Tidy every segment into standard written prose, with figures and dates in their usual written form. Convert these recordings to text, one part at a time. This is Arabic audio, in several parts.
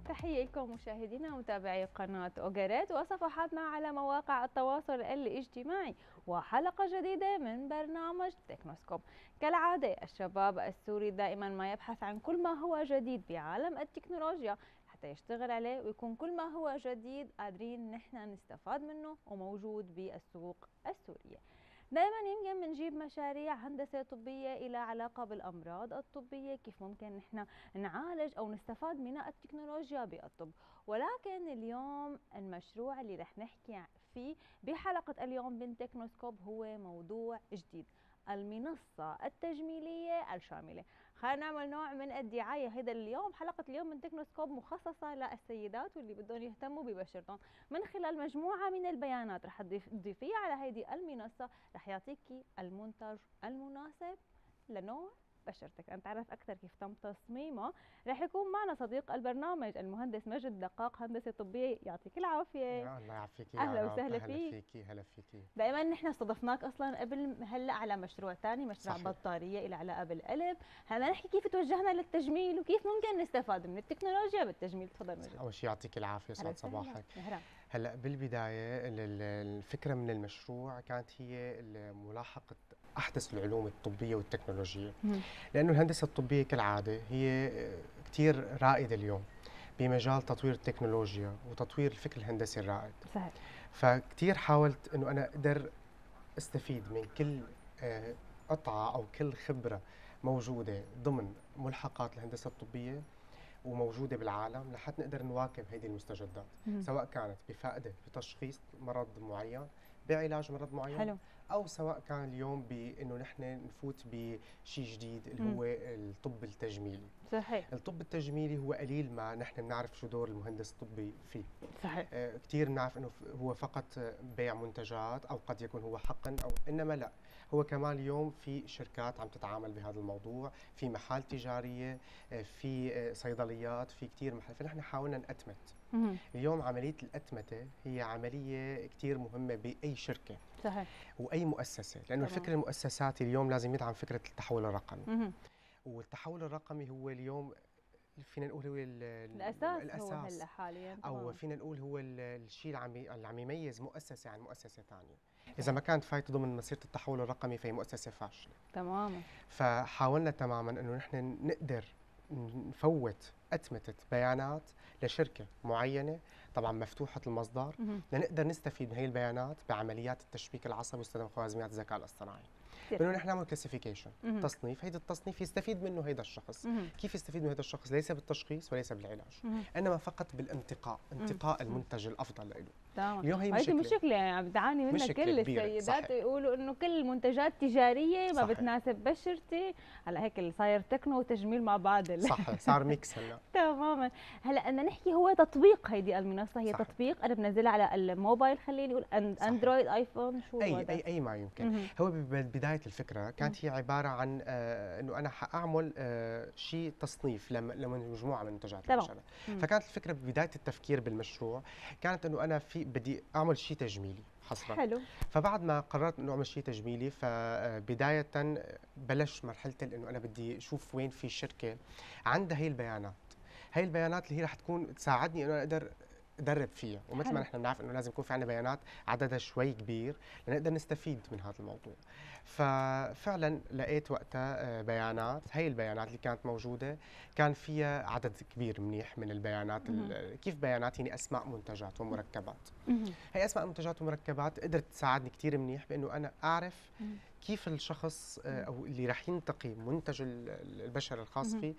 تحية لكم مشاهدينا ومتابعي قناة أوغاريت وصفحاتنا على مواقع التواصل الاجتماعي وحلقة جديدة من برنامج تكنوسكوب. كالعادة الشباب السوري دائما ما يبحث عن كل ما هو جديد بعالم التكنولوجيا حتى يشتغل عليه ويكون كل ما هو جديد قادرين نحن نستفاد منه وموجود بالسوق السورية. دائما يمكن بنجيب مشاريع هندسة طبية إلى علاقة بالأمراض الطبية، كيف ممكن نحن نعالج أو نستفاد من التكنولوجيا بالطب. ولكن اليوم المشروع اللي رح نحكي فيه بحلقة اليوم من تكنوسكوب هو موضوع جديد، المنصة التجميلية الشاملة. خلينا نعمل نوع من الدعاية. هيدا اليوم حلقة اليوم من تكنوسكوب مخصصة للسيدات واللي بدهم يهتموا ببشرتهم من خلال مجموعة من البيانات رح تضيفيها على هيدي المنصة، رح يعطيكي المنتج المناسب لنوع بشرتك. أن تعرف أكثر كيف تم تصميمه رح يكون معنا صديق البرنامج المهندس مجد دقاق، هندسة طبية. يعطيك العافية. الله يعافيك يا أهلا رب. وسهلا هلا فيك. فيكي هلا فيكي. دائما نحن استضفناك اصلا قبل هلا على مشروع ثاني، مشروع صحيح. بطاريه الى علاقه بالقلب. هلا نحكي كيف توجهنا للتجميل وكيف ممكن نستفاد من التكنولوجيا بالتجميل. تفضل مجد. اول شيء يعطيك العافيه، أهلا يسعد وسهلا. صباحك. مهلا. هلا بالبدايه الفكره من المشروع كانت هي ملاحقه احدث العلوم الطبيه والتكنولوجيه، لانه الهندسه الطبيه كالعاده هي كثير رائده اليوم بمجال تطوير التكنولوجيا وتطوير الفكر الهندسي الرائد. صحيح. فكثير حاولت انه انا اقدر استفيد من كل قطعه او كل خبره موجوده ضمن ملحقات الهندسه الطبيه وموجوده بالعالم لحتى نقدر نواكب هذه المستجدات، سواء كانت بفائده بتشخيص مرض معين، بعلاج مرض معين. حلو. او سواء كان اليوم بانه نحن نفوت بشيء جديد اللي هو الطب التجميلي. صحيح. الطب التجميلي هو قليل ما نحن بنعرف شو دور المهندس الطبي فيه. صحيح. كثير بنعرف انه هو فقط بيع منتجات او قد يكون هو حقن او انما لا، هو كمان اليوم في شركات عم تتعامل بهذا الموضوع، في محال تجاريه، في صيدليات، في كثير محل. فنحن حاولنا نأتمت. اليوم عمليه الأتمته هي عمليه كثير مهمه باي شركه. صحيح. واي مؤسسه، لانه الفكر المؤسساتي اليوم لازم يدعم فكره التحول الرقمي. والتحول الرقمي هو اليوم فينا نقول هو الأساس هو هلا حاليا، او فينا نقول هو الشيء اللي عم يميز مؤسسه عن مؤسسه ثانيه. اذا ما كانت فايته ضمن مسيره التحول الرقمي فهي مؤسسه فاشله تماما. فحاولنا تماما انه نحن نقدر نفوت أتمتة بيانات لشركة معينة، طبعا مفتوحة المصدر، لنقدر نستفيد من هي البيانات بعمليات التشبيك العصبي واستخدام خوارزميات الذكاء الاصطناعي. انه نحن نعمل كلاسيفيكيشن، تصنيف، هيدا التصنيف يستفيد منه هيدا الشخص. كيف يستفيد من هذا الشخص؟ ليس بالتشخيص وليس بالعلاج، انما فقط بالانتقاء، انتقاء المنتج الافضل له. اليوم هي مشكله يعني عم بتعاني منها كل السيدات، يقولوا انه كل المنتجات تجاريه ما بتناسب بشرتي. هلا هيك اللي صاير تكنو وتجميل مع بعض. صح، صار ميكس هلا. تماما. هلا بدنا نحكي هو تطبيق هيدي المنصه، هي صحيح. تطبيق انا بنزلها على الموبايل، خليني نقول اندرويد، ايفون، شو اي ما يمكن. هو ببدايه الفكره كانت هي عباره عن انه انا حاعمل شيء تصنيف لمجموعه من منتجات البشره. فكانت الفكره ببدايه التفكير بالمشروع كانت انه انا بدي اعمل شيء تجميلي حصرا. حلو. فبعد ما قررت انه اعمل شيء تجميلي، فبدايه بلش مرحله انه انا بدي اشوف وين في شركه عندها هي البيانات. هي البيانات اللي هي رح تكون تساعدني انه انا اقدر ادرب فيها، ومثل ما نحن بنعرف انه لازم يكون في عندنا بيانات عددها شوي كبير لنقدر نستفيد من هذا الموضوع. ففعلا لقيت وقتها بيانات. هي البيانات اللي كانت موجوده كان فيها عدد كبير منيح من البيانات. كيف بيانات؟ يعني اسماء منتجات ومركبات. هي اسماء منتجات ومركبات قدرت تساعدني كثير منيح بانه انا اعرف كيف الشخص او اللي رح ينتقي منتج البشر الخاص فيه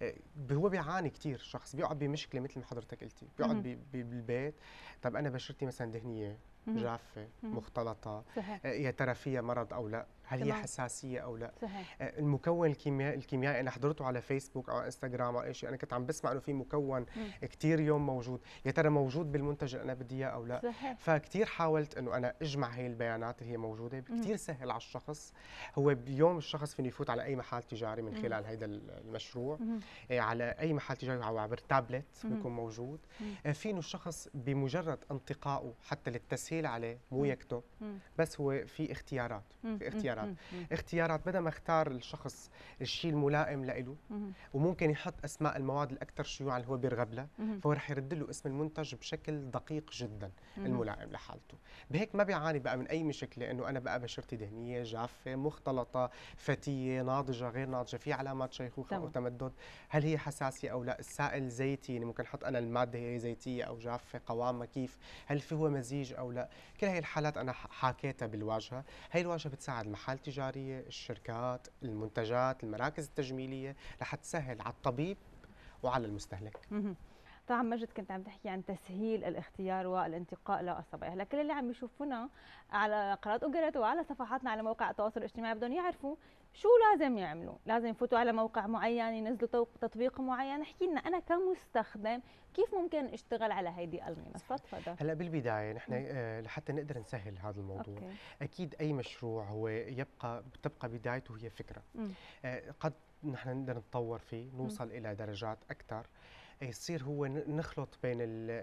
هو بيعاني كثير. شخص بيقعد بمشكله مثل ما حضرتك قلتي، بيقعد بالبيت. طب انا بشرتي مثلا دهنيه، جافه، مختلطه، يا ترى فيها مرض او لا؟ هل هي حساسيه او لا؟ صحيح. المكون الكيميائي انا حضرته على فيسبوك او انستغرام او اي شيء، انا كنت عم بسمع انه في مكون كثير يوم موجود، يا ترى موجود بالمنتج اللي انا بدي اياه او لا؟ صحيح. فكثير حاولت انه انا اجمع هي البيانات اللي هي موجوده، كثير سهل على الشخص. هو اليوم الشخص فيني يفوت على اي محل تجاري من خلال هذا المشروع، على اي محل تجاري او عبر تابلت بيكون موجود. فينه الشخص بمجرد انتقائه حتى للتسهيل يرسل عليه مو يكتب، بس هو في اختيارات. في اختيارات بدل ما اختار الشخص الشيء الملائم له، وممكن يحط اسماء المواد الاكثر شيوعا اللي هو بيرغب لها، فهو رح يرد له اسم المنتج بشكل دقيق جدا الملائم لحالته. بهيك ما بيعاني بقى من اي مشكله انه انا بقى بشرتي دهنيه، جافه، مختلطه، فتيه، ناضجه، غير ناضجه، في علامات شيخوخه او تمدد، هل هي حساسيه او لا، السائل زيتي، يعني ممكن احط انا الماده هي زيتيه او جافه، قوامها كيف، هل في هو مزيج او لا. كل هي الحالات انا حاكيتها بالواجهه. هي الواجهه بتساعد المحال التجاريه، الشركات، المنتجات، المراكز التجميليه، رح تسهل على الطبيب وعلى المستهلك. طبعا مجد كنت عم تحكي عن تسهيل الاختيار والانتقاء للصبايا، هلا كل اللي عم يشوفونا على قناه اوغريت وعلى صفحاتنا على مواقع التواصل الاجتماعي بدهم يعرفوا شو لازم يعملوا، لازم يفوتوا على موقع معين، ينزلوا تطبيق معين. احكي لنا انا كمستخدم كيف ممكن اشتغل على هيدي المنصات؟ تفضل. هلا بالبدايه نحن لحتى نقدر نسهل هذا الموضوع، اكيد اي مشروع هو بتبقى بدايته هي فكره. قد نحن نقدر نتطور فيه، نوصل الى درجات اكثر، يصير هو نخلط بين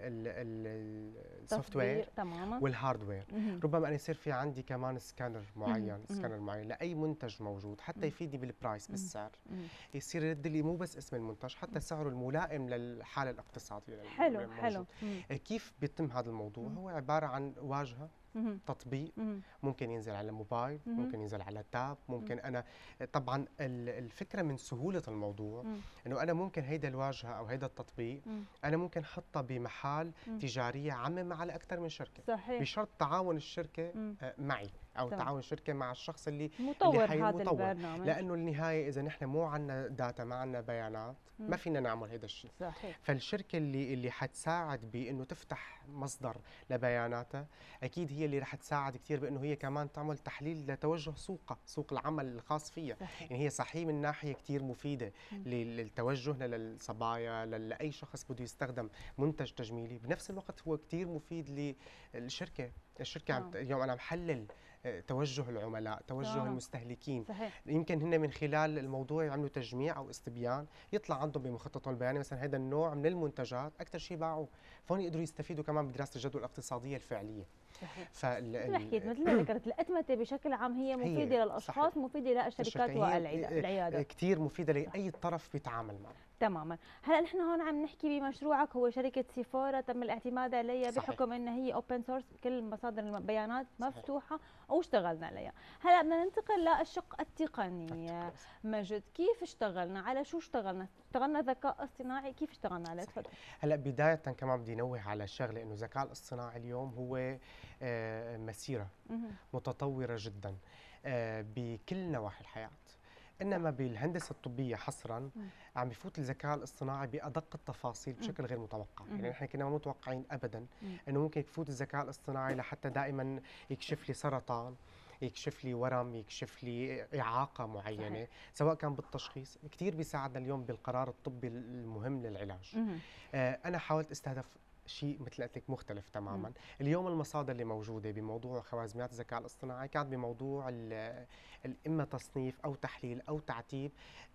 السوفت وير والهاردوير. ربما انا يصير في عندي كمان سكانر معين لاي منتج موجود، حتى يفيدني بالبرايس، بالسعر، يصير يرد لي مو بس اسم المنتج، حتى سعره الملائم للحاله الاقتصاديه. حلو. كيف بيتم هذا الموضوع؟ هو عباره عن واجهه، تطبيق، ممكن ينزل على موبايل، ممكن ينزل على تاب، ممكن انا طبعا الفكره من سهوله الموضوع انه انا ممكن هيدا الواجهه او هيدا التطبيق انا ممكن احطها بمحال تجاريه عامه على اكثر من شركه. صحيح. بشرط تعاون الشركه معي، او تعاون الشركه مع الشخص اللي مطور هذا البرنامج، لانه النهايه اذا نحن مو عندنا داتا، ما عندنا بيانات، ما فينا نعمل هذا الشيء. صحيح. فالشركه اللي حتساعد بانه تفتح مصدر لبياناتها، اكيد هي اللي رح تساعد كثير بانه هي كمان تعمل تحليل لتوجه سوق العمل الخاص فيها. صحيح. يعني هي صحيح من ناحيه كثير مفيده للتوجه للصبايا، لاي شخص بده يستخدم منتج تجميلي، بنفس الوقت هو كثير مفيد للشركه. اليوم انا محلل توجه العملاء، توجه المستهلكين. صحيح. يمكن هن من خلال الموضوع يعملوا تجميع او استبيان، يطلع عندهم بمخططهم البياني مثلا هذا النوع من المنتجات اكثر شيء باعوا، فهون يقدروا يستفيدوا كمان بدراسه الجدوى الاقتصاديه الفعليه. صحيح. حكيت مثل ما ذكرت الأتمتة بشكل عام هي مفيدة للأشخاص. صحيح. مفيدة للشركات والعيادات، كثير مفيدة لأي طرف بيتعامل معه. تماما. هلا نحن هون عم نحكي بمشروعك هو شركة سيفورا، تم الاعتماد عليها بحكم انها هي اوبن سورس، كل مصادر البيانات مفتوحة واشتغلنا عليها. هلا بدنا ننتقل للشق التقني. مجد، كيف اشتغلنا؟ على شو اشتغلنا؟ اشتغلنا ذكاء اصطناعي، كيف اشتغلنا عليه؟ تفضل. هلا بداية كمان بدي انوه على شغلة، انه الذكاء الاصطناعي اليوم هو مسيرة متطورة جدا بكل نواحي الحياة. انما بالهندسه الطبيه حصرا عم بفوت الذكاء الاصطناعي بادق التفاصيل بشكل غير متوقع. يعني نحن كنا ما متوقعين ابدا انه ممكن يفوت الذكاء الاصطناعي لحتى دائما يكشف لي سرطان، يكشف لي ورم، يكشف لي اعاقه معينه. صحيح. سواء كان بالتشخيص، كثير بيساعدنا اليوم بالقرار الطبي المهم للعلاج. انا حاولت استهدف شيء مثل قلت لك مختلف تماما. اليوم المصادر اللي موجوده بموضوع خوارزميات الذكاء الاصطناعي كانت بموضوع اما تصنيف او تحليل او تعتيب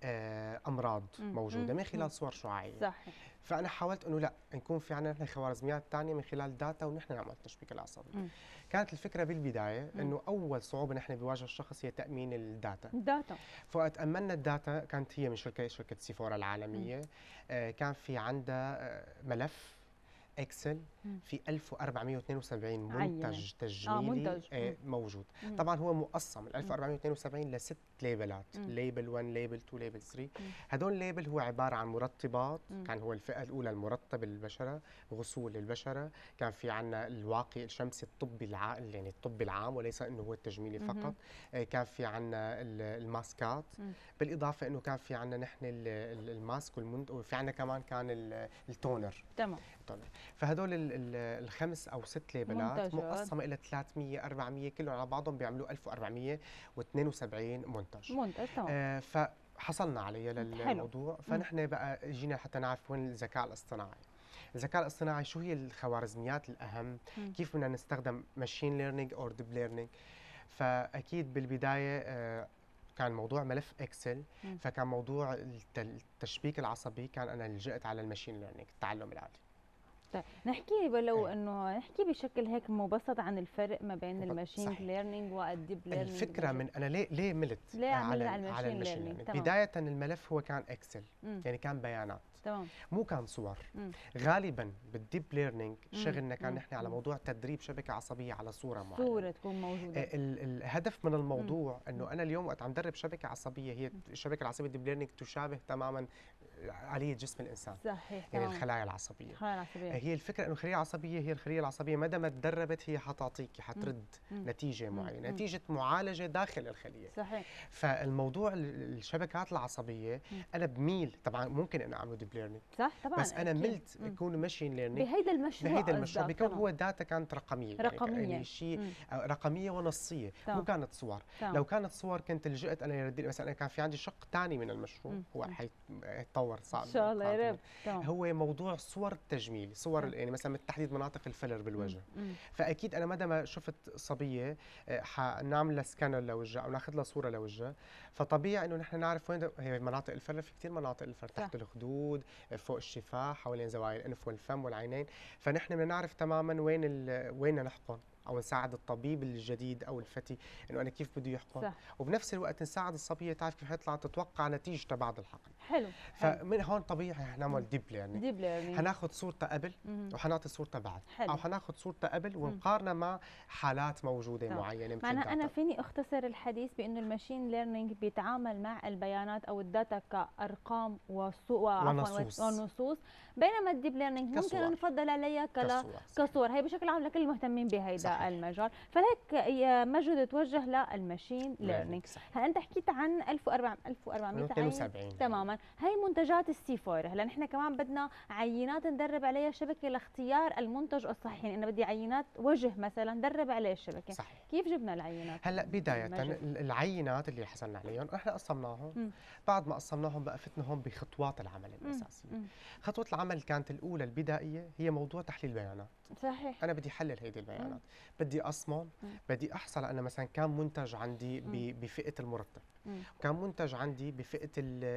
امراض موجوده من خلال صور شعاعيه. صحيح. فانا حاولت انه لا، نكون في عندنا خوارزميات ثانيه من خلال داتا ونحن نعمل التشبيك العصبي. كانت الفكره بالبدايه انه اول صعوبه نحن بواجه الشخص هي تامين الداتا. فوقت امنا الداتا كانت هي من شركه سيفورا العالميه. كان في عندها ملف اكسل في 1472 منتج تجميلي موجود. طبعا هو مقسم ال 1472 لست ليبلات، ليبل 1، ليبل 2، ليبل 3. هدول الليبل هو عباره عن مرطبات. كان هو الفئه الاولى المرطب للبشره، غسول للبشره، كان في عندنا الواقي الشمسي الطبي يعني الطبي العام وليس انه هو التجميلي فقط. كان في عندنا الماسكات، بالاضافه انه كان في عندنا نحن الماسك وفي عندنا كمان كان التونر. تمام. فهدول الخمس او ست ليبلات مقسمه الى 300 400 كلهم على بعضهم بيعملوا 1472 منتج. تمام. فحصلنا عليها للموضوع. فنحن بقى جينا حتى نعرف وين الذكاء الاصطناعي. الذكاء الاصطناعي شو هي الخوارزميات الاهم، كيف بدنا نستخدم ماشين ليرنينج او ديب ليرنينج. فاكيد بالبدايه كان موضوع ملف اكسل، فكان موضوع التشبيك العصبي كان انا لجأت على الماشين ليرنينج، التعلم الآلي. طيب نحكي لو انه نحكي بشكل هيك مبسط عن الفرق ما بين الماشين ليرنينج والديب ليرنينج. الفكره من انا ليه ملت على الماشين ليرنينج. بدايه الملف هو كان اكسل، يعني كان بيانات، تمام، مو كان صور. غالبا بالديب ليرنينج شغلنا كان نحن على موضوع تدريب شبكه عصبيه على صوره معينه، صوره تكون موجوده. الهدف من الموضوع انه انا اليوم وقت عم درب شبكه عصبيه، هي الشبكه العصبيه الديب ليرنينج تشابه تماما آلية جسم الانسان، صحيح، يعني الخلايا العصبيه. هي الفكره انه الخليه العصبيه هي الخليه العصبيه مدى ما تدربت هي حتعطيك، حترد نتيجه معينه، نتيجه معالجه داخل الخليه. صحيح. فالموضوع الشبكات العصبيه انا بميل، طبعا ممكن انا اعمل ديب ليرنينج، صح طبعا، بس انا ملت يكون ماشين ليرنينج بهيدا المشروع بيكون هو داتا كانت رقميه، يعني شيء رقميه ونصيه، مو كانت صور. لو كانت صور كنت لجأت انا يردي، مثلا انا كان في عندي شق ثاني من المشروع هو حيتطور صعب ان شاء الله يا رب. هو موضوع صور التجميل، صور يعني مثلا من تحديد مناطق الفيلر بالوجه. فاكيد انا مدى ما شفت صبيه حنعمل لها سكانر لوجهها او ناخذ لها صوره لوجهها، فطبيعي انه نحن نعرف وين هي مناطق الفيلر. في كثير مناطق الفيلر، تحت الخدود، فوق الشفاه، حوالين زوايا الانف والفم والعينين، فنحن بدنا نعرف تماما وين نحقن، او نساعد الطبيب الجديد او الفتي انه انا كيف بده يحقن، وبنفس الوقت نساعد الصبيه تعرف كيف حيطلع تتوقع نتيجته بعد الحقن. حلو. فمن هون طبيعي حنعمل ديب ليرنينج. حناخذ صورتها قبل وحنعطي صورتها بعد. حلو. او حناخذ صورتها قبل ونقارنها مع حالات موجوده معينه. معناها انا فيني اختصر الحديث بانه الماشين ليرنينج بيتعامل مع البيانات او الداتا كارقام ونصوص، بينما الديب ليرنينج ممكن نفضل عليها كصور. هي بشكل عام لكل المهتمين بهيدا المجال، فلهيك مجهود توجه للماشين ليرنينج. هلا انت حكيت عن 1400 عين تماما، هي منتجات السي 4. هلا نحن كمان بدنا عينات ندرب عليها شبكه لاختيار المنتج الصحي، يعني انا بدي عينات وجه مثلا ندرب عليه الشبكه. صحيح. كيف جبنا العينات؟ هلا بدايه العينات اللي حصلنا عليهم احنا قسمناهم، بعد ما قسمناهم بقى فتنا هون بخطوات العمل الاساسيه. خطوه العمل كانت الاولى البدائيه هي موضوع تحليل البيانات. صحيح. انا بدي احلل هيدي البيانات، بدي اقسمهم، بدي احصل انا مثلا كم منتج عندي بفئه المرتب، كم منتج عندي بفئه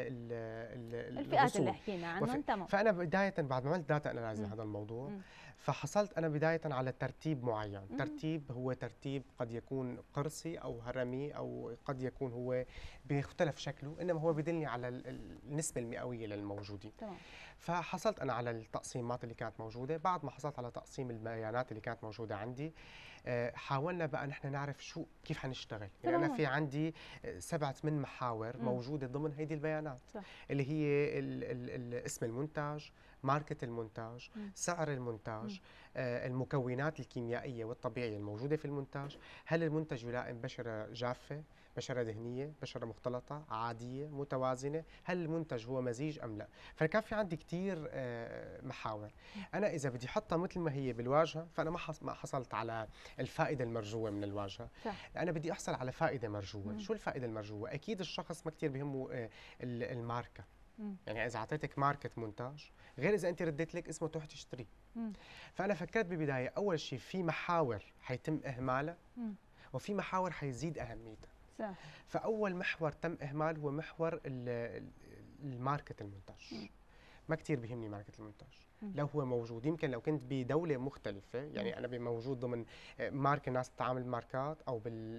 الفئات اللي حكينا عنهم. تمام. فانا بدايه بعد ما عملت داتا اناليز هذا الموضوع، فحصلت انا بدايه على ترتيب معين. ترتيب هو ترتيب قد يكون قرصي او هرمي او قد يكون هو بيختلف شكله، انما هو بدلني على النسبه المئويه للموجودين. تمام. فحصلت انا على التقسيمات اللي كانت موجوده. بعد ما حصلت على تقسيم البيانات اللي كانت موجوده عندي، حاولنا بقى نحن نعرف كيف حنشتغل. يعني انا في عندي 7 8 محاور موجوده ضمن هيدي البيانات. صح. اللي هي اسم المنتج، ماركة المنتج، سعر المنتج، المكونات الكيميائية والطبيعية الموجودة في المنتج، هل المنتج يلائم بشرة جافة، بشرة دهنية، بشرة مختلطة، عادية، متوازنة، هل المنتج هو مزيج أم لا. فكان في عندي كتير محاور. أنا إذا بدي أحطها مثل ما هي بالواجهة فأنا ما حصلت على الفائدة المرجوة من الواجهة. صح. أنا بدي أحصل على فائدة مرجوة. شو الفائدة المرجوة؟ أكيد الشخص ما كتير بيهمه الماركة. يعني إذا أعطيتك ماركة منتج غير إذا أنت رديت لك اسمه تروح تشتريه. فأنا فكرت بالبداية أول شيء في محاور حيتم إهمالها وفي محاور حيزيد أهميتها. صح. فأول محور تم إهمال هو محور الماركة المنتج. ما كتير بيهمني ماركة المنتج. لو هو موجود، يمكن لو كنت بدولة مختلفة، يعني أنا موجود ضمن ماركة الناس تتعامل ماركات أو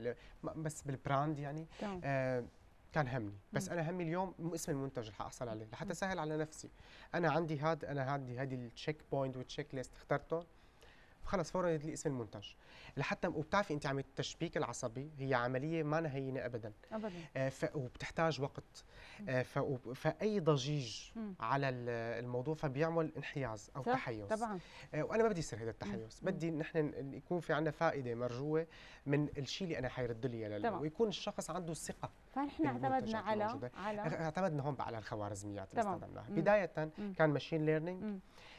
بس بالبراند يعني كان همني، بس انا همي اليوم اسم المنتج اللي حاحصل عليه لحتى سهل على نفسي. انا عندي هذه التشيك بوينت والتشيك ليست اخترتهم، خلص فورا يجي لي اسم المنتج. لحتى وبتعرفي انت عم التشبيك العصبي هي عمليه ما هينه ابدا وبتحتاج وقت. فاي ضجيج على الموضوع فبيعمل انحياز او تحيز. طبعا. وانا ما بدي يصير هذا التحيز، بدي نحن يكون في عندنا فائده مرجوه من الشيء اللي انا حيرد لي اياه، ويكون الشخص عنده الثقه. فنحن اعتمدنا اعتمدنا هون على الخوارزميات اللي استخدمناها. بدايه كان ماشين ليرنينج.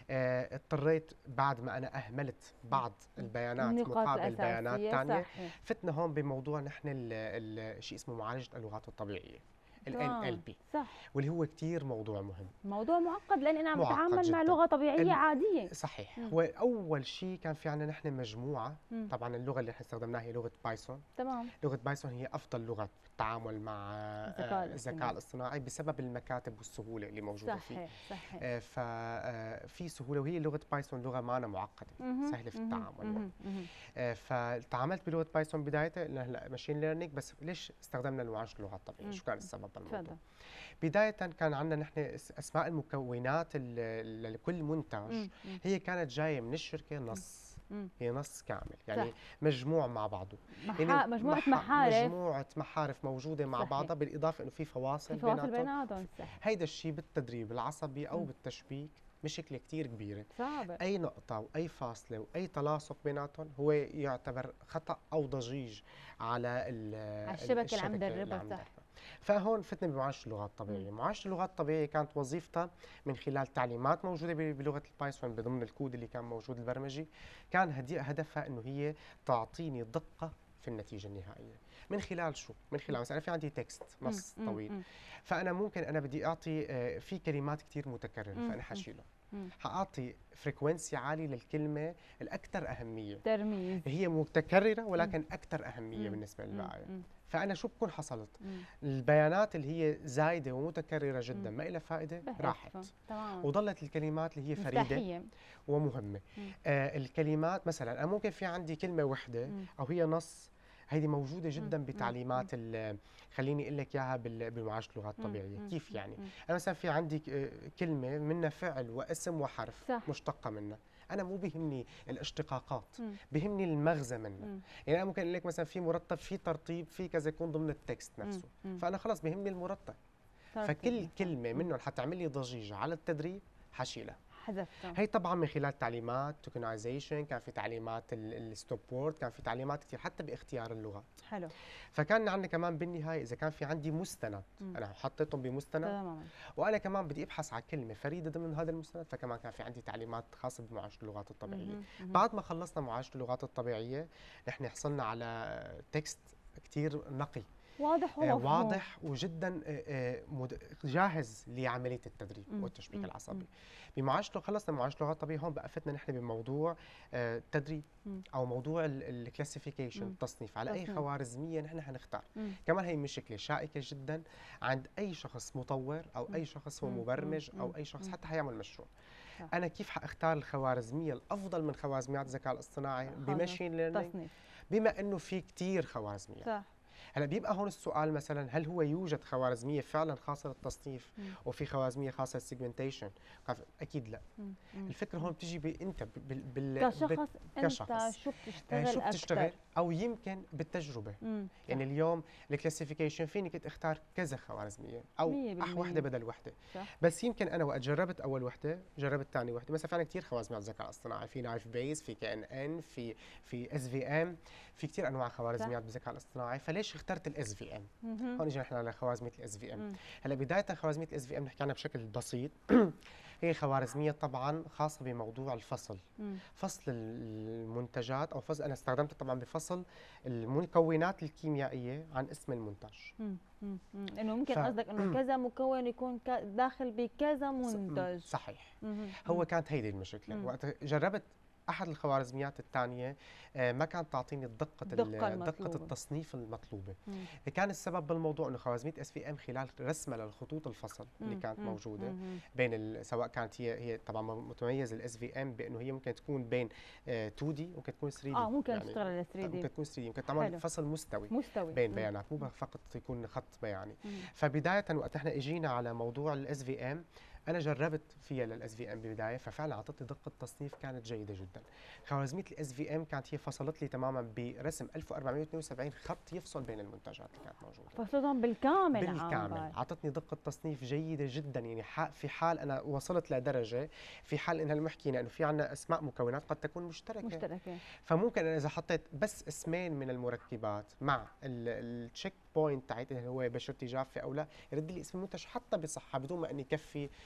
اضطريت بعد ما انا اهملت بعض البيانات مقابل بيانات ثانيه، فتنا هون بموضوع نحن شيء اسمه معالجه اللغات الطبيعيه. ال NLP. صح. واللي هو كثير موضوع مهم، موضوع معقد لان انا عم بتعامل جداً. مع لغه طبيعيه عاديه. صحيح. هو اول شيء كان في عندنا نحن مجموعه، طبعا اللغه اللي احنا استخدمناها هي لغه بايثون. تمام. لغه بايثون هي افضل لغه في التعامل مع الذكاء الاصطناعي بسبب المكاتب والسهوله اللي موجوده فيه. صحيح. ففي سهوله، وهي لغه بايثون لغه ما معقده، سهله في التعامل. فتعاملت بلغه بايثون بدايه قلنا هلا ماشين ليرنينج، بس ليش استخدمنا المعالجه اللغات الطبيعيه؟ شو كان السبب بالموضوع؟ بدايه كان عندنا نحن اسماء المكونات لكل منتج هي كانت جايه من الشركه نص. هي نص كامل، يعني صح. مجموع مع بعضه، يعني مجموعه محارف موجوده مع بعضها، بالاضافه انه في فواصل بيناتهم. هيدا الشيء بالتدريب العصبي او بالتشبيك مشكله كثير كبيره صعبة. اي نقطه واي فاصله واي تلاصق بيناتهم هو يعتبر خطا او ضجيج على الشبكه اللي عم ندربها. صح. فهون فتنا بمعالجه اللغات الطبيعيه. معالجه اللغات الطبيعيه كانت وظيفتها من خلال تعليمات موجوده بلغه البايثون بضمن الكود اللي كان موجود البرمجي، كان هدفها انه هي تعطيني دقه في النتيجه النهائيه. من خلال شو؟ من خلال مثلا في عندي تكست نص طويل، فانا ممكن انا بدي اعطي في كلمات كثير متكرره، فانا حشيله، حاعطي فريكونسي عالي للكلمه الاكثر اهميه، ترميز هي متكرره ولكن اكثر اهميه بالنسبه للباقي. فانا شو بكون حصلت؟ البيانات اللي هي زايده ومتكرره جدا ما لها فائده راحت، وظلت الكلمات اللي هي فريده ومهمه. الكلمات مثلا انا ممكن في عندي كلمه وحده او هي نص، هيدي موجوده جدا بتعليمات خليني اقول لك اياها بمعالجه اللغات الطبيعيه. كيف يعني؟ انا مثلا في عندي كلمه منها فعل واسم وحرف صح. مشتقه منها، انا مو بيهمني الاشتقاقات، بيهمني المغزى منها. يعني انا ممكن اقول لك مثلا في مرتب، في ترتيب، في كذا، يكون ضمن التكست نفسه، فانا خلص بيهمني المرتب. فكل كلمه منهم حتعمل لي ضجيج على التدريب حشيلها، حذفتها. هي طبعا من خلال تعليمات توكنايزيشن، كان في تعليمات الستوب وورد، كان في تعليمات كثير حتى باختيار اللغات. حلو. فكان عندنا كمان بالنهايه اذا كان في عندي مستند انا حطيتهم بمستند تماما، وانا كمان بدي ابحث عن كلمه فريده ضمن هذا المستند، فكمان كان في عندي تعليمات خاصه بمعالجه اللغات الطبيعيه. بعد ما خلصنا معالجه اللغات الطبيعيه نحن حصلنا على تكست كثير نقي، واضح واضح وجدا جاهز لعمليه التدريب والتشبيك العصبي. بمعالجه خلصنا معالجه اللغات الطبيعيه، هون بقى فتنا نحن بموضوع التدريب او موضوع الكلاسيفيكيشن، التصنيف على اي خوارزميه نحن حنختار. كمان هي مشكله شائكه جدا عند اي شخص مطور او اي شخص هو مبرمج او اي شخص حتى حيعمل مشروع. انا كيف حاختار الخوارزميه الافضل من خوارزميات الذكاء الاصطناعي بماشين ليرنينج بما انه في كثير خوارزميات؟ صح. هلا بيبقى هون السؤال مثلا، هل هو يوجد خوارزميه فعلا خاصه للتصنيف وفي خوارزميه خاصه للسيجمنتيشن؟ اكيد لا. الفكره هون بتيجي انت كشخص انت شو بتشتغل او يمكن بالتجربه. يعني اليوم الكلاسيفيكيشن فيني كنت اختار كذا خوارزميه او وحده بدل وحده، بس يمكن انا وقت جربت اول وحده جربت ثاني وحده، مثلا في عندنا كثير خوارزميات الذكاء الاصطناعي، في نايف بيز، في KNN، في SVM، في كثير انواع خوارزميات بالذكاء الاصطناعي. فليش اخترت الاس في ام؟ هون اجينا نحن على خوارزميه الاس في ام. هلا بدايه خوارزميه الاس في ام نحكي عنها بشكل بسيط. هي خوارزميه طبعا خاصه بموضوع الفصل، فصل المنتجات او فصل، انا استخدمتها طبعا بفصل المكونات الكيميائيه عن اسم المنتج. انه ممكن قصدك انه كذا مكون يكون داخل بكذا منتج. صحيح. هو كانت هيدي المشكله. وقت جربت احد الخوارزميات الثانيه ما كانت تعطيني دقه التصنيف المطلوبه. كان السبب بالموضوع انه خوارزميه SVM خلال رسمها للخطوط الفصل اللي كانت موجوده بين سواء كانت هي طبعا متميز SVM بانه هي ممكن تكون بين 2D ممكن تكون 3D. ممكن يعني تشتغل على 3D، ممكن تكون 3D، ممكن تعمل فصل مستوي بين بيانات، مو فقط يكون خط بياني. فبدايه وقت احنا اجينا على موضوع SVM انا جربت فيها للاس في ام بالبدايه، ففعلا اعطتني دقه تصنيف كانت جيده جدا. خوارزميه الاس في ام كانت هي فصلت لي تماما برسم 1472 خط يفصل بين المنتجات اللي كانت موجوده، فصلتهم بالكامل. اعطتني دقه تصنيف جيده جدا. يعني في حال انا وصلت لدرجه، في حال انها لما حكينا انه في عندنا اسماء مكونات قد تكون مشتركه، فممكن انا اذا حطيت بس اسمين من المركبات مع التشيك بوينت تاعت اللي هو بشرتي جافه او لا، يرد لي اسم المنتج حتى بصحه بدون ما اني كفي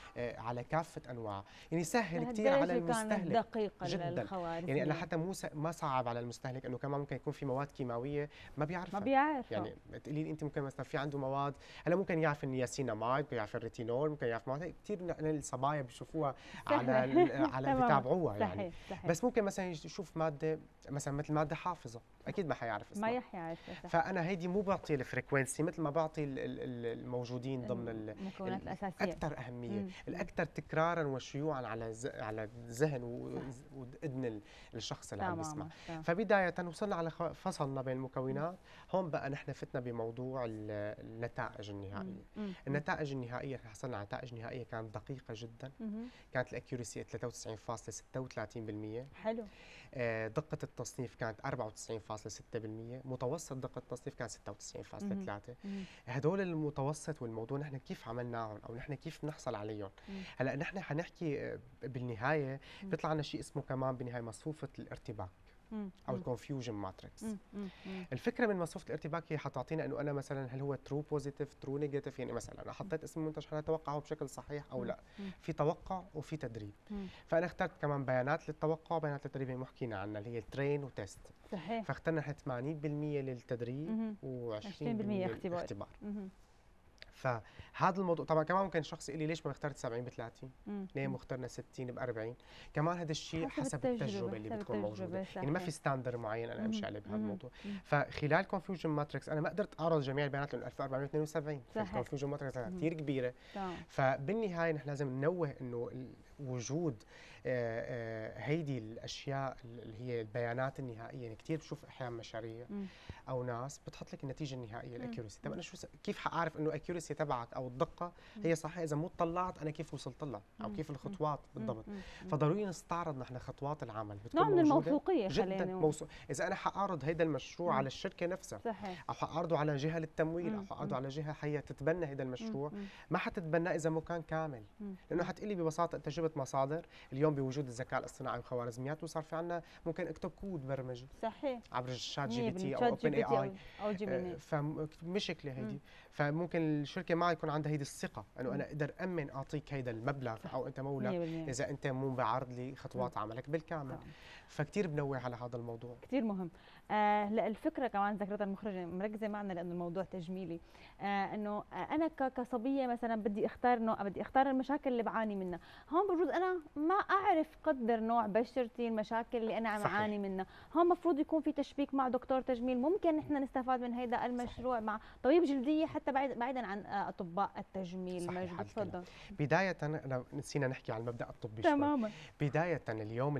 على كافه انواع، يعني سهل كثير على المستهلك دقيقه جدا للخوارزمية. يعني انا حتى ما صعب على المستهلك انه كمان ممكن يكون في مواد كيماويه ما بيعرفها، يعني تقولي لي انت ممكن مثلا في عنده مواد هلا ممكن يعرف النياسيناميد، ممكن يعرف الريتينول، ممكن يعرف مواد كثير الصبايا بيشوفوها على بتابعوها يعني. صحيح. بس ممكن مثلا يشوف ماده مثلا مثل ماده حافظه اكيد ما حيعرف اسمها، ما حيعرف. فانا هيدي مو بعطي الفريكونسي مثل ما بعطي الموجودين ضمن المكونات الاساسيه الاكثر اهميه، الاكثر تكرارا وشيوعا على ذهن واذن الشخص اللي عم بيسمع. فبدايه وصلنا على فصلنا بين المكونات، هون بقى نحن فتنا بموضوع النتائج النهائيه. النتائج النهائيه حصلنا على نتائج نهائيه كانت دقيقه جدا، كانت الاكيوريسي 93.36%. حلو. دقة التصنيف كانت 94.6%، متوسط دقة التصنيف كانت 96.3%. هدول المتوسط والموضوع نحن كيف عملناهم او نحن كيف نحصل عليهم؟ هلا نحن حنحكي بالنهاية بيطلع لنا شيء اسمه كمان بالنهاية مصفوفة الارتباك او الكونفيوجن ماتريكس. الفكره من مصفوفه الارتباك هي حتعطينا انه انا مثلا هل هو ترو بوزيتيف ترو نيجاتيف، يعني مثلا انا حطيت اسم المنتج هل اتوقعه بشكل صحيح او لا. في توقع وفي تدريب. فانا اخترت كمان بيانات للتوقع وبيانات للتدريب اللي حكينا عنها اللي هي الترين وتيست. صحيح. فاخترنا 80% للتدريب و20% للاختبار. فهذا الموضوع طبعا كمان ممكن شخص يقول لي ليش ما اخترت 70 ب 30؟ ليه ما اخترنا 60 ب 40؟ كمان هذا الشيء حسب التجربه اللي بتكون موجوده، يعني ما في ستاندر معين انا امشي عليه بهذا الموضوع. فخلال كونفيوجن ماتريكس انا ما قدرت اعرض جميع البيانات لانه 1472 الكونفيوجن ماتريكس كثير كبيره. فبالنهايه نحن لازم ننوه انه وجود هيدي الاشياء اللي هي البيانات النهائيه، يعني كثير بشوف احيانا مشاريع او ناس بتحط لك النتيجه النهائيه الاكيورسي. طب انا كيف حاعرف انه الاكيورسي تبعك او الدقه هي صحيحه اذا مو طلعت انا كيف وصلت لها او كيف الخطوات بالضبط؟ فضروري نستعرض نحن خطوات العمل بتكون نوع من الموثوقيه جدا اذا انا حاعرض هيدا المشروع على الشركه نفسها صحيح. او حاعرضه على جهه للتمويل او حاعرضه على جهه حيه تتبنى هيدا المشروع، ما حتتبناه اذا مو كان كامل. لانه حتقلي ببساطه انت جبت مصادر اليوم بوجود الذكاء الاصطناعي والخوارزميات وصار في عندنا ممكن اكتب كود برمجي صحيح عبر الشات جي بي تي او اوبن اي او جيميني. فمشكله هيدي. فممكن الشركه ما يكون عندها هيدي الثقه انه انا اقدر امن اعطيك هيدا المبلغ او انت مولى اذا انت مو بعرض لي خطوات عملك بالكامل. فكتير بنوه على هذا الموضوع، كثير مهم. لا الفكره كمان ذكرتها المخرجه مركزه معنا لانه الموضوع تجميلي. انه انا كصبيه مثلا بدي اختار المشاكل اللي بعاني منها. هون بجوز انا ما اعرف قدر نوع بشرتي المشاكل اللي انا عم اعاني منها. هون المفروض يكون في تشبيك مع دكتور تجميل، ممكن نحن نستفاد من هيدا المشروع. صحيح. مع طبيب جلديه حتى بعيدا عن اطباء التجميل. مجد تفضل. بدايه أنا نسينا نحكي عن المبدا الطبي تماما. بدايه اليوم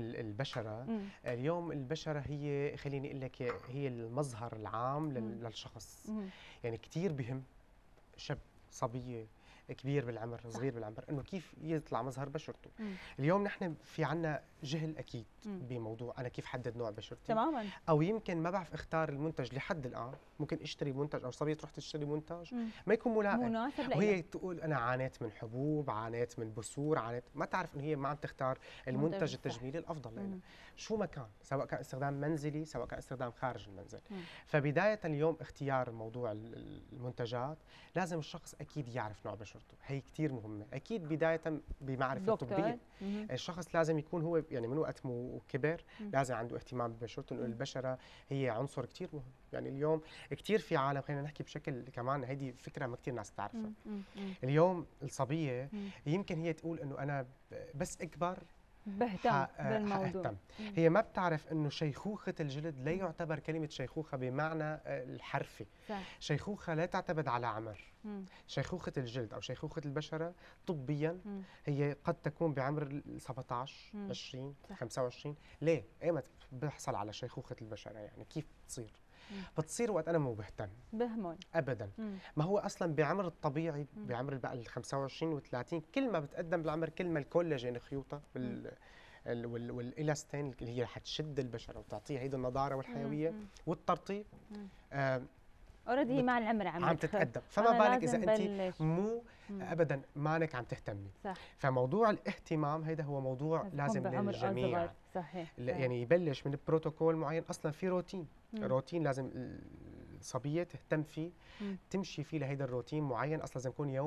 البشره هي خليني اقول لك هي المظهر العام للشخص. يعني كثير بهم شاب صبيه كبير بالعمر صغير بالعمر انه كيف يطلع مظهر بشرته. اليوم نحن في عنا جهل اكيد بموضوع انا كيف حدد نوع بشرتي تماما، او يمكن ما بعرف اختار المنتج لحد الان. ممكن اشتري منتج او صبيه تروح تشتري منتج ما يكون ملائم وهي تقول انا عانيت من حبوب، عانيت من بثور، ما تعرف انه هي ما عم تختار المنتج التجميلي الافضل لها شو ما كان، سواء كان استخدام منزلي سواء كان استخدام خارج المنزل. فبدايه اليوم اختيار موضوع المنتجات لازم الشخص اكيد يعرف نوع بشرته، هي كثير مهمه. اكيد بدايه بمعرفه طبيه الشخص لازم يكون هو يعني من وقت مو كبر لازم عنده اهتمام ببشرته، انه البشره هي عنصر كثير مهم. يعني اليوم كثير في عالم، خلينا نحكي بشكل كمان هيدي فكره ما كثير ناس تعرفها. اليوم الصبيه يمكن هي تقول انه انا بس اكبر بهتم بالموضوع. هي ما بتعرف انه شيخوخه الجلد لا يعتبر كلمه شيخوخه بمعنى الحرفي. صح. شيخوخه لا تعتمد على عمر. شيخوخه الجلد او شيخوخه البشره طبيا هي قد تكون بعمر 17 20 25. ليه؟ ايمت بحصل على شيخوخه البشره؟ يعني كيف بتصير؟ بتصير وقت انا مو بهمل ابدا. ما هو اصلا بعمر الطبيعي بعمر ال 25 و 30 كل ما بتقدم بالعمر كل ما الكولاجين خيوطه والالاستين اللي هي حتشد البشره وتعطيها هيدي النضاره والحيويه والترطيب اوريدي هي مع العمر عم تتقدم. فما بالك اذا انت مو ابدا مانك عم تهتمي. صح. فموضوع الاهتمام هيدا هو موضوع لازم للجميع. صحيح. يعني يبلش من بروتوكول معين، اصلا في روتين لازم الصبيه تهتم فيه تمشي فيه لهيدا الروتين معين، اصلا لازم يكون يومي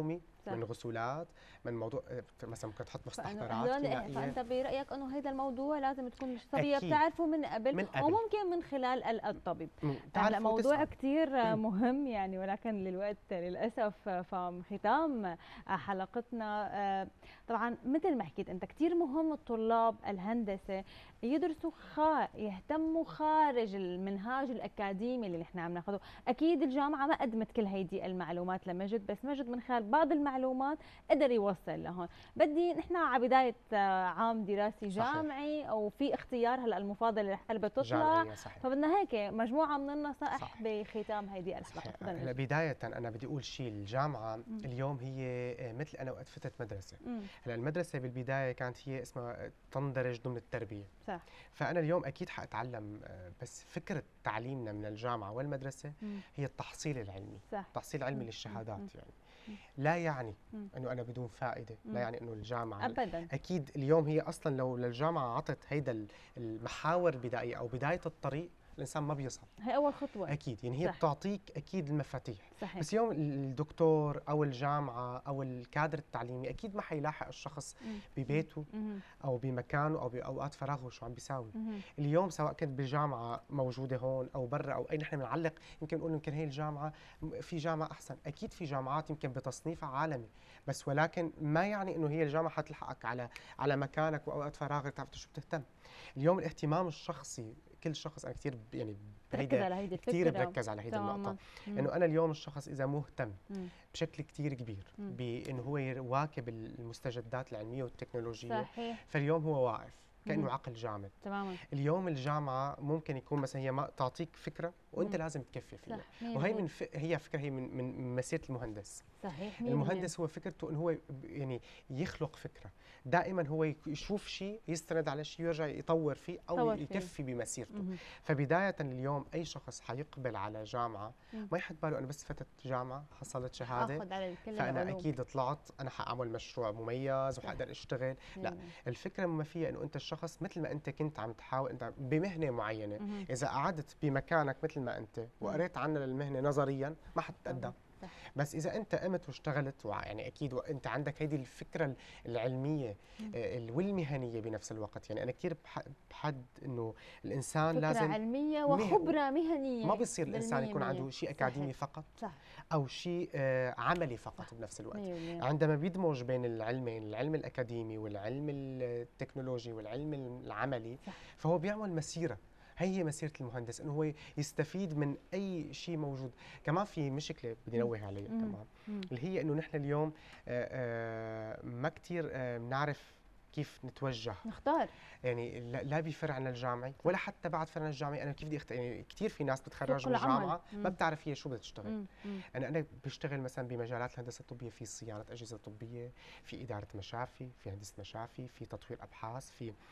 من غسولات، من موضوع مثلا ممكن تحط مستحضرات كيميائيه. فانت برايك انه هذا الموضوع لازم تكون الطبيه بتعرفه من قبل وممكن من خلال الطبيب. هلا موضوع كثير مهم يعني، ولكن للوقت للاسف فختام حلقتنا. طبعا مثل ما حكيت انت كثير مهم الطلاب الهندسه يدرسوا يهتموا خارج المنهاج الاكاديمي اللي نحن عم ناخذه. اكيد الجامعه ما قدمت كل هيدي المعلومات لمجد، بس مجد من خلال بعض المعلومات قدر يوصل لهون. بدي نحن على بدايه عام دراسي جامعي او في اختيار هلا المفاضله اللي قلبها تطلع، فبدنا هيك مجموعه من النصائح بختام هيدي الحلقه. هلا بدايه انا بدي اقول شيء، الجامعه اليوم هي مثل انا وقت فتت مدرسه. هلا المدرسه بالبدايه كانت هي اسمها تندرج ضمن التربيه، صح. فانا اليوم اكيد حاتعلم، بس فكره تعليمنا من الجامعه والمدرسه هي التحصيل العلمي، صح. التحصيل العلمي للشهادات يعني لا يعني انه انا بدون فائده، لا يعني انه الجامعه ابدا. اكيد اليوم هي اصلا لو للجامعه عطت هيدا المحاور البدائيه او بدايه الطريق الانسان ما بيصل. هي اول خطوه اكيد، يعني هي بتعطيك اكيد المفاتيح، صحيح. بس يوم الدكتور او الجامعه او الكادر التعليمي اكيد ما حيلاحق الشخص ببيته او بمكانه او باوقات فراغه شو عم بيساوي. اليوم سواء كنت بالجامعه موجوده هون او برا او اي، نحن بنعلق يمكن نقول يمكن هي الجامعه في جامعه احسن، اكيد في جامعات يمكن بتصنيفها عالمي، بس ولكن ما يعني انه هي الجامعه حتلحقك على مكانك واوقات فراغك تعرف شو بتهتم. اليوم الاهتمام الشخصي، كل شخص، انا كثير يعني كثير بركز على هيدي النقطه، انه انا اليوم الشخص اذا مهتم بشكل كثير كبير بانه هو يواكب المستجدات العلميه والتكنولوجيه، صحيح. فاليوم هو واقف كانه عقل جامد تماما. اليوم الجامعه ممكن يكون مثلا هي تعطيك فكره وانت لازم تكفي فيها، وهي هي فكره هي من مسيره المهندس، صحيح. المهندس هو فكرته انه هو يعني يخلق فكره، دائما هو يشوف شيء يستند على شيء ويرجع يطور فيه او يكفي بمسيرته. فبدايه اليوم اي شخص حيقبل على جامعه ما يحط باله انا بس فتت جامعه حصلت شهاده فانا اكيد طلعت انا حاعمل مشروع مميز وحقدر اشتغل. لا، الفكره ما فيها انه انت الشخص مثل ما انت كنت عم تحاول انت بمهنه معينه، اذا قعدت بمكانك مثل ما انت وقريت عنها المهنه نظريا ما حتتقدم، بس اذا انت قمت واشتغلت يعني اكيد وانت عندك هيدي الفكره العلميه والمهنيه بنفس الوقت. يعني انا كثير بحد انه الانسان فكرة لازم علميه وخبره مهنيه، ما بيصير الانسان يكون عنده شيء اكاديمي فقط، صح. او شيء عملي فقط، صح. بنفس الوقت عندما بيدمج بين العلمين، العلم الاكاديمي والعلم التكنولوجي والعلم العملي، صح. فهو بيعمل مسيره، هي مسيرة المهندس، انه هو يستفيد من اي شيء موجود. كمان في مشكلة بدي نوه عليها كمان، اللي هي انه نحن اليوم ما كثير بنعرف كيف نتوجه نختار، يعني لا بفرعنا الجامعي ولا حتى بعد فرعنا الجامعي انا كيف بدي يعني كثير في ناس بتخرج من الجامعه ما بتعرف هي شو بدها تشتغل. انا بشتغل مثلا بمجالات الهندسه الطبيه، في صيانه اجهزه طبيه، في اداره مشافي، في هندسه مشافي، في تطوير ابحاث،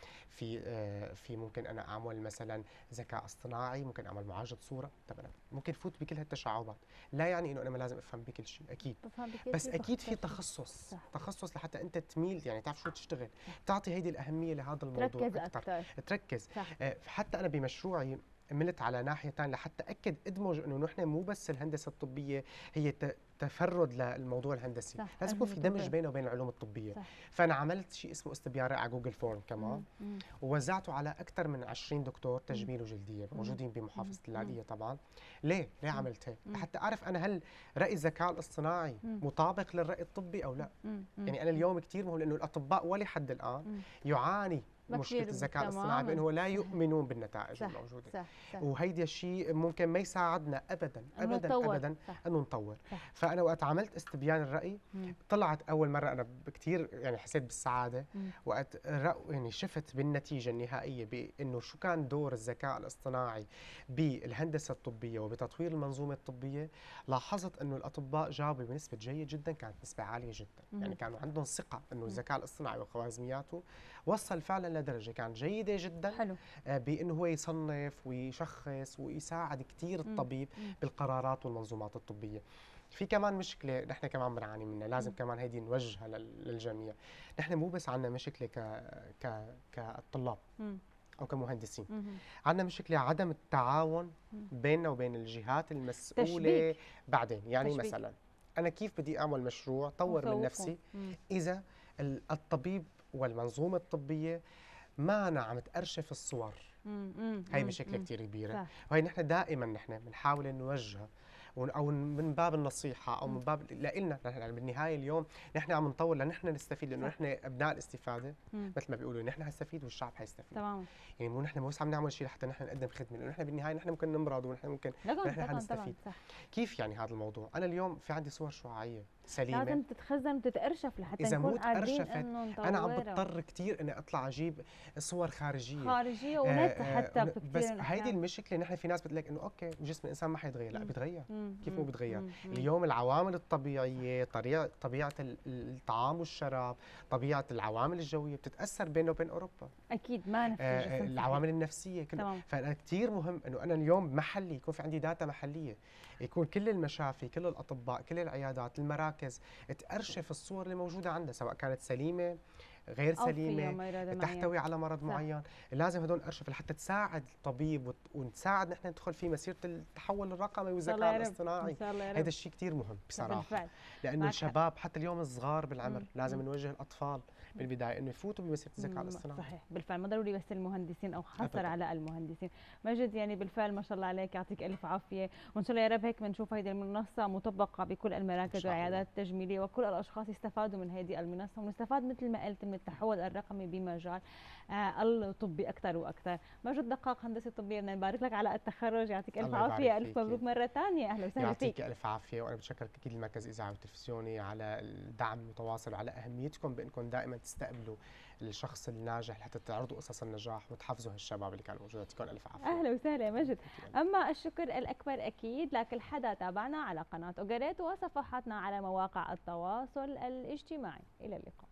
في ممكن انا اعمل مثلا ذكاء اصطناعي، ممكن اعمل معالجه صوره. طب انا ممكن فوت بكل هالتشعبات، لا يعني انه انا ما لازم افهم بكل شيء اكيد، بس اكيد في تخصص، تخصص لحتى انت تميل يعني تعرف شو تشتغل، تعطي هيدي الأهمية لهذا الموضوع أكثر. تركز. حتى أنا بمشروعي عملت على ناحية ثانية لحتى أكد أدمج إنه نحن مو بس الهندسة الطبية هي تفرد للموضوع الهندسي، لازم يكون في دمج بينه وبين العلوم الطبية، صح. فأنا عملت شيء اسمه استبيان على جوجل فورم كمان، ووزعته على أكثر من 20 دكتور تجميل وجلدية موجودين بمحافظة اللاذقية طبعا. ليه عملت هيك؟ لحتى أعرف أنا هل رأي الذكاء الاصطناعي مطابق للرأي الطبي أو لا. يعني أنا اليوم كثير مهم لأنه الأطباء ولحد الآن يعاني مشكلة الذكاء الاصطناعي بأنه لا يؤمنون بالنتائج صح الموجودة، صح. وهيدا الشيء ممكن ما يساعدنا أبدا أبدا أبدا أنه نطور. فأنا وقت عملت استبيان الرأي طلعت أول مرة أنا كثير يعني حسيت بالسعادة وقت يعني شفت بالنتيجة النهائية بأنه شو كان دور الذكاء الاصطناعي بالهندسة الطبية وبتطوير المنظومة الطبية. لاحظت أنه الأطباء جاوبوا بنسبة جيد جدا، كانت نسبة عالية جدا، يعني كانوا عندهم ثقة أنه الذكاء الاصطناعي وخوارزمياته وصل فعلا لدرجة كانت جيدة جدا، حلو. بأنه هو يصنف ويشخص ويساعد كثير الطبيب بالقرارات والمنظومات الطبية. في كمان مشكلة نحن كمان بنعاني منها، لازم كمان هيدي نوجهها للجميع. نحن مو بس عندنا مشكلة كطلاب أو كمهندسين، عندنا مشكلة عدم التعاون بيننا وبين الجهات المسؤولة. بعدين يعني تشبيك. مثلا انا كيف بدي اعمل مشروع طور من نفسي اذا الطبيب والمنظومه الطبيه ما أنا عم تأرشف الصور. هاي مشكلة كتير كبيرة، وهي نحن دائما نحن بنحاول نوجهها او من باب النصيحه او من باب لنا نحن بالنهايه اليوم نحن عم نطور لنحن نستفيد، لانه نحن ابناء الاستفاده مثل ما بيقولوا نحن حنستفيد والشعب حيستفيد. تمام. يعني مو نحن بس عم نعمل شيء لحتى نحن نقدم خدمه، لانه نحن بالنهايه نحن ممكن نمرض ونحن ممكن نحن حنستفيد. كيف يعني هذا الموضوع؟ انا اليوم في عندي صور شعاعيه سليمه لازم تتخزن وتتأرشف لحتى إذا نكون قادرين انه نطورها. انا عم بضطر كثير اني اطلع اجيب صور خارجيه ونت حتى بس هيدي المشكله. نحن في ناس بتقول لك انه اوكي جسم الانسان ما حيتغير، لا بيتغير. كيف مو بيتغير؟ اليوم العوامل الطبيعيه، طبيعه الطعام والشراب، طبيعه العوامل الجويه بتتاثر بينه وبين اوروبا. اكيد ما نفس الجسم. العوامل النفسيه كلها. فانا كثير مهم انه انا اليوم محلي يكون في عندي داتا محليه، يكون كل المشافي، كل الاطباء، كل العيادات، المراكز تأرشف الصور اللي موجوده عندها، سواء كانت سليمه غير سليمه تحتوي على مرض معين. لازم هدول ارشف لحتى تساعد الطبيب ونساعد نحن ندخل في مسيره التحول الرقمي والذكاء الاصطناعي. هذا الشيء كثير مهم بصراحه بالفعل. لانه الشباب حتى اليوم الصغار بالعمر لازم نوجه الاطفال بالبدايه انه يفوتوا بمسيره الذكاء الاصطناعي. صحيح بالفعل، ما ضروري بس المهندسين او حصر على المهندسين. مجد يعني بالفعل ما شاء الله عليك، يعطيك الف عافيه، وان شاء الله يا رب هيك بنشوف هذه المنصه مطبقه بكل المراكز والعيادات التجميليه، وكل الاشخاص يستفادوا من هذه المنصه، ونستفاد مثل ما قلت من التحول الرقمي بمجال الطبي اكثر واكثر. مجد دقاق، هندسه طبيه، بدنا نبارك لك على التخرج، يعطيك الف عافيه، الف مبروك مره ثانيه، اهلا وسهلا فيك. يعطيك الف عافيه، وانا بتشكر اكيد المركز الاذاعي والتلفزيوني على الدعم المتواصل وعلى اهميتكم بانكم دائما تستقبلوا الشخص الناجح لحتى تعرضوا قصص النجاح وتحفزوا هالشباب اللي كانوا موجودين. يعطيكم الف عافيه. اهلا وسهلا يا مجد. اما الشكر الاكبر اكيد لكل حدا تابعنا على قناه اوغاريت وصفحاتنا على مواقع التواصل الاجتماعي. الى اللقاء.